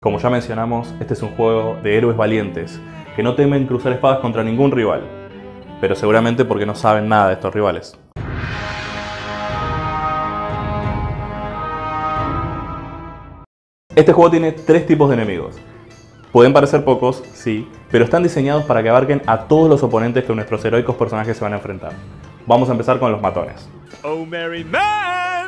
Como ya mencionamos, este es un juego de héroes valientes, que no temen cruzar espadas contra ningún rival, pero seguramente porque no saben nada de estos rivales. Este juego tiene 3 tipos de enemigos. Pueden parecer pocos, sí, pero están diseñados para que abarquen a todos los oponentes que nuestros heroicos personajes se van a enfrentar. Vamos a empezar con los matones. Oh, merry man!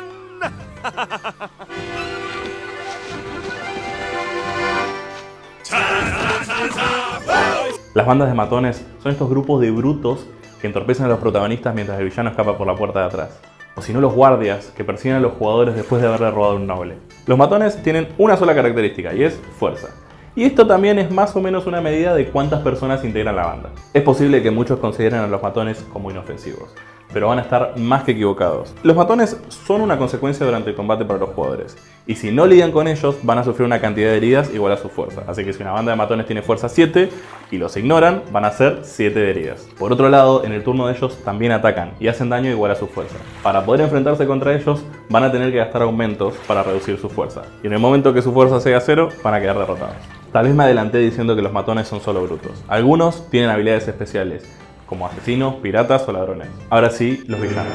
Las bandas de matones son estos grupos de brutos que entorpecen a los protagonistas mientras el villano escapa por la puerta de atrás. O si no, los guardias que persiguen a los jugadores después de haberle robado un noble. Los matones tienen una sola característica y es fuerza. Y esto también es más o menos una medida de cuántas personas integran la banda. Es posible que muchos consideren a los matones como inofensivos, pero van a estar más que equivocados. Los matones son una consecuencia durante el combate para los jugadores, y si no lidian con ellos van a sufrir una cantidad de heridas igual a su fuerza. Así que si una banda de matones tiene fuerza 7 y los ignoran, van a hacer 7 de heridas. Por otro lado, en el turno de ellos también atacan y hacen daño igual a su fuerza. Para poder enfrentarse contra ellos van a tener que gastar aumentos para reducir su fuerza, y en el momento que su fuerza sea 0 van a quedar derrotados. Tal vez me adelanté diciendo que los matones son solo brutos. Algunos tienen habilidades especiales, como asesinos, piratas o ladrones. Ahora sí, los villanos.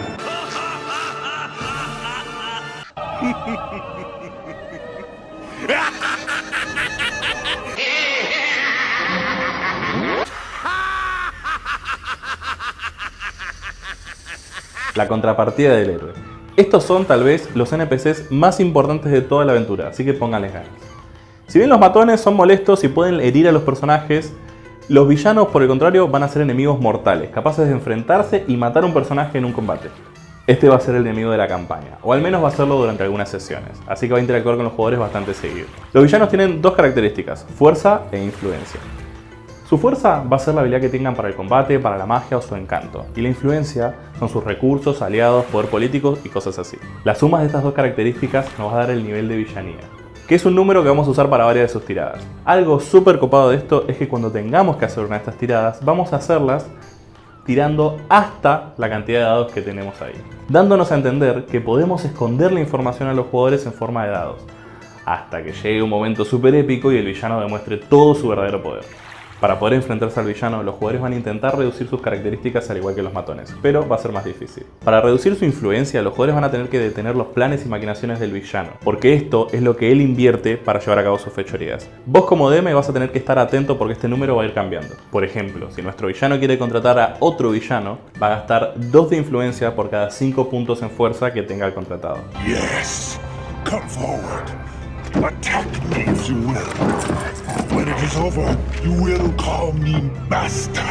La contrapartida del héroe. Estos son tal vez los NPCs más importantes de toda la aventura, así que pónganles ganas. Si bien los matones son molestos y pueden herir a los personajes, los villanos, por el contrario, van a ser enemigos mortales, capaces de enfrentarse y matar a un personaje en un combate. Este va a ser el enemigo de la campaña, o al menos va a serlo durante algunas sesiones, así que va a interactuar con los jugadores bastante seguido. Los villanos tienen 2 características, fuerza e influencia. Su fuerza va a ser la habilidad que tengan para el combate, para la magia o su encanto, y la influencia son sus recursos, aliados, poder político y cosas así. La suma de estas 2 características nos va a dar el nivel de villanía, que es un número que vamos a usar para varias de sus tiradas. Algo súper copado de esto es que cuando tengamos que hacer una de estas tiradas, vamos a hacerlas tirando hasta la cantidad de dados que tenemos ahí, dándonos a entender que podemos esconder la información a los jugadores en forma de dados, hasta que llegue un momento súper épico y el villano demuestre todo su verdadero poder. Para poder enfrentarse al villano, los jugadores van a intentar reducir sus características al igual que los matones, pero va a ser más difícil. Para reducir su influencia, los jugadores van a tener que detener los planes y maquinaciones del villano, porque esto es lo que él invierte para llevar a cabo sus fechorías. Vos como DM vas a tener que estar atento porque este número va a ir cambiando. Por ejemplo, si nuestro villano quiere contratar a otro villano, va a gastar 2 de influencia por cada 5 puntos en fuerza que tenga el contratado. Yes, come forward. Attack me if you will. When it is over, you will call me master.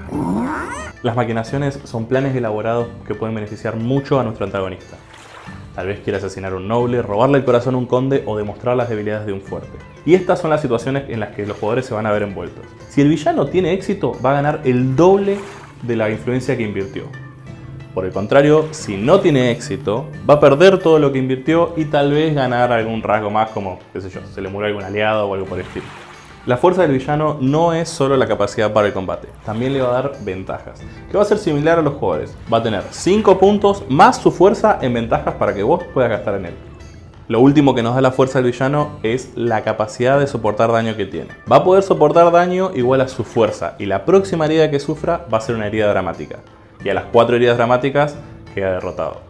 Las maquinaciones son planes elaborados que pueden beneficiar mucho a nuestro antagonista. Tal vez quiera asesinar a un noble, robarle el corazón a un conde o demostrar las debilidades de un fuerte. Y estas son las situaciones en las que los jugadores se van a ver envueltos. Si el villano tiene éxito, va a ganar el doble de la influencia que invirtió. Por el contrario, si no tiene éxito, va a perder todo lo que invirtió y tal vez ganar algún rasgo más como, qué sé yo, se le murió algún aliado o algo por el estilo. La fuerza del villano no es solo la capacidad para el combate, también le va a dar ventajas, que va a ser similar a los jugadores. Va a tener 5 puntos más su fuerza en ventajas para que vos puedas gastar en él. Lo último que nos da la fuerza del villano es la capacidad de soportar daño que tiene. Va a poder soportar daño igual a su fuerza y la próxima herida que sufra va a ser una herida dramática. Y a las 4 heridas dramáticas queda derrotado.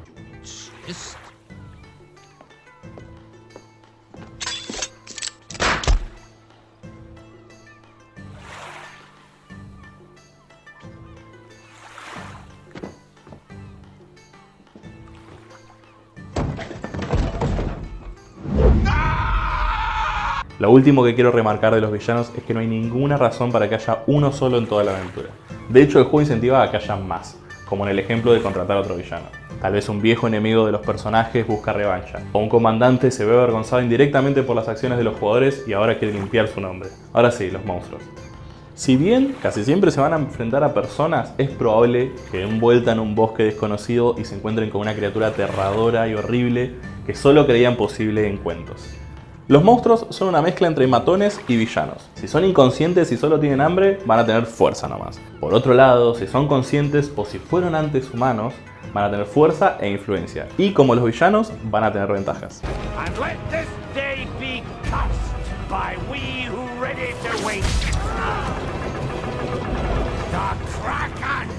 Lo último que quiero remarcar de los villanos es que no hay ninguna razón para que haya uno solo en toda la aventura. De hecho, el juego incentiva a que haya más, como en el ejemplo de contratar a otro villano. Tal vez un viejo enemigo de los personajes busca revancha, o un comandante se ve avergonzado indirectamente por las acciones de los jugadores y ahora quiere limpiar su nombre. Ahora sí, los monstruos. Si bien casi siempre se van a enfrentar a personas, es probable que den vuelta en un bosque desconocido y se encuentren con una criatura aterradora y horrible que solo creían posible en cuentos. Los monstruos son una mezcla entre matones y villanos. Si son inconscientes y solo tienen hambre, van a tener fuerza nomás. Por otro lado, si son conscientes o si fueron antes humanos, van a tener fuerza e influencia. Y como los villanos, van a tener ventajas. by we who ready to wait. The Kraken!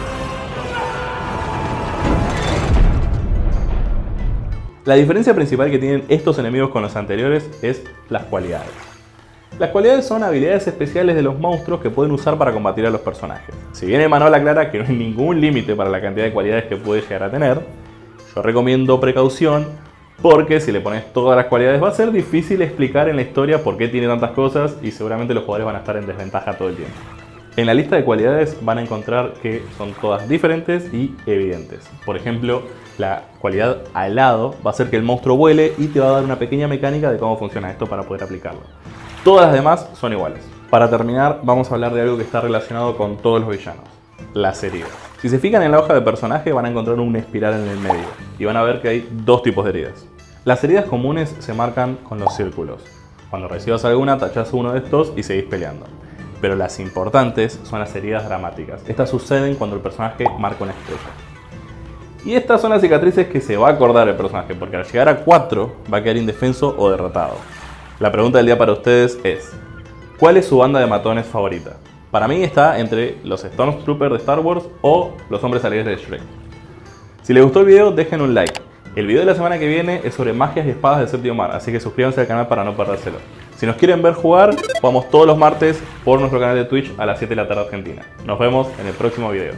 La diferencia principal que tienen estos enemigos con los anteriores es las cualidades. Las cualidades son habilidades especiales de los monstruos que pueden usar para combatir a los personajes. Si bien Emanuel aclara que no hay ningún límite para la cantidad de cualidades que puede llegar a tener, yo recomiendo precaución porque si le pones todas las cualidades va a ser difícil explicar en la historia por qué tiene tantas cosas y seguramente los jugadores van a estar en desventaja todo el tiempo. En la lista de cualidades van a encontrar que son todas diferentes y evidentes. Por ejemplo, la cualidad alado va a hacer que el monstruo vuele y te va a dar una pequeña mecánica de cómo funciona esto para poder aplicarlo. Todas las demás son iguales. Para terminar, vamos a hablar de algo que está relacionado con todos los villanos: las heridas. Si se fijan en la hoja de personaje van a encontrar una espiral en el medio y van a ver que hay dos tipos de heridas. Las heridas comunes se marcan con los círculos. Cuando recibas alguna, tachás uno de estos y seguís peleando. Pero las importantes son las heridas dramáticas. Estas suceden cuando el personaje marca una estrella. Y estas son las cicatrices que se va a acordar el personaje, porque al llegar a 4 va a quedar indefenso o derrotado. La pregunta del día para ustedes es: ¿cuál es su banda de matones favorita? Para mí está entre los Stormtroopers de Star Wars o los Hombres Alegres de Shrek. Si les gustó el video, dejen un like. El video de la semana que viene es sobre magias y espadas del Séptimo Mar, así que suscríbanse al canal para no perdérselo. Si nos quieren ver jugar, jugamos todos los martes por nuestro canal de Twitch a las 7 de la tarde Argentina. Nos vemos en el próximo video.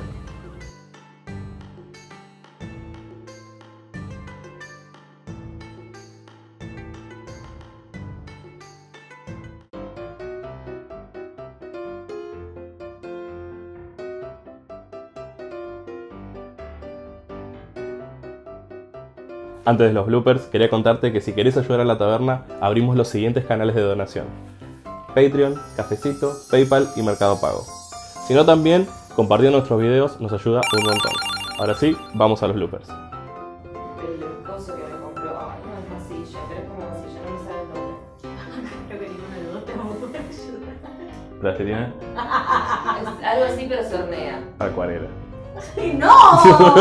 Antes de los bloopers, quería contarte que si querés ayudar a la taberna, abrimos los siguientes canales de donación: Patreon, Cafecito, Paypal y Mercado Pago. Si no, también compartiendo nuestros videos nos ayuda un montón. Ahora sí, vamos a los bloopers. El coso que me compró, no es masilla, pero es como masilla, no me sale el nombre. Creo que ninguno de los dos te va a poder ayudar. ¿La que tiene? Es algo así, pero se hornea. Acuarela. ¡No! ¿Cómo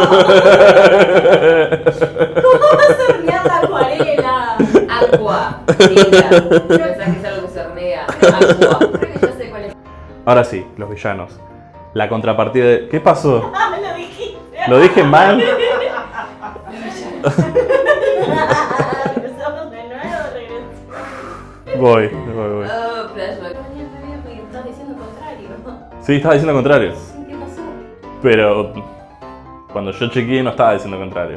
vas a hornear la acuarela? Aqua. Mira, pensás que es algo que se hornea. Aqua. Creo que ya sé cuál es. Ahora sí, los villanos. La contrapartida de... ¿Qué pasó? Lo dijiste. ¿Lo dije mal? Empezamos de nuevo, regresamos. Voy. Oh, flashback. Porque estás diciendo contrario. Sí, estaba diciendo contrario. ¿Qué pasó? Pero cuando yo chequeé no estaba diciendo contrario.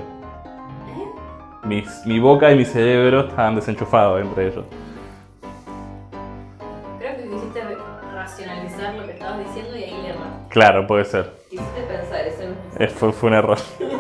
Mi boca y mi cerebro estaban desenchufados entre ellos. Creo que quisiste racionalizar lo que estabas diciendo y ahí le erraste. Claro, puede ser. Quisiste pensar eso. Fue un error.